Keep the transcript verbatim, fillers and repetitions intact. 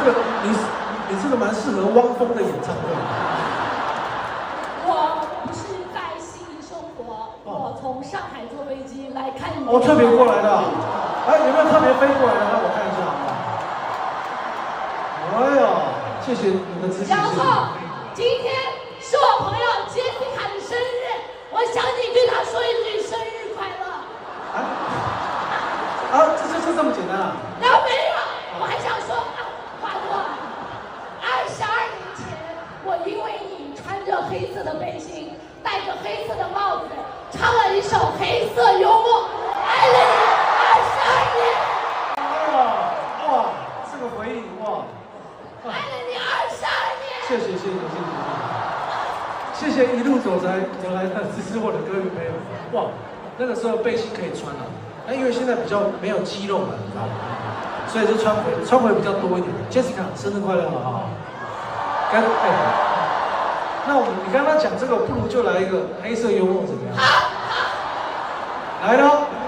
个你你这个蛮适合汪峰的演唱会。 我不是在悉尼生活，我从上海坐飞机来看你。 我特别过来的，哎，有没有特别飞过来的？让我看一下啊。哎呀，谢谢你的支持。 然后今天是我朋友杰西卡的生日，我想你对她说一句生日快乐。 啊啊，这这就这么简单啊？ 然后没有，我还想说啊，华哥，二十二年前，我因为你穿着黑色的背心，戴着黑色的帽子，唱了一首黑色幽默，爱了你二十二年。 哇哇，这个回忆哇！ 爱了你二十二年。 谢谢谢谢谢谢谢谢一路走来走来的支持我的歌迷朋友。哇，那个时候背心可以穿了。那因为现在比较没有肌肉了，你知道吗？所以就穿回穿回比较多一点。Jessica， 生日快乐啊！跟哎，那我们你刚刚讲这个，不如就来一个黑色幽默怎么样？来喽！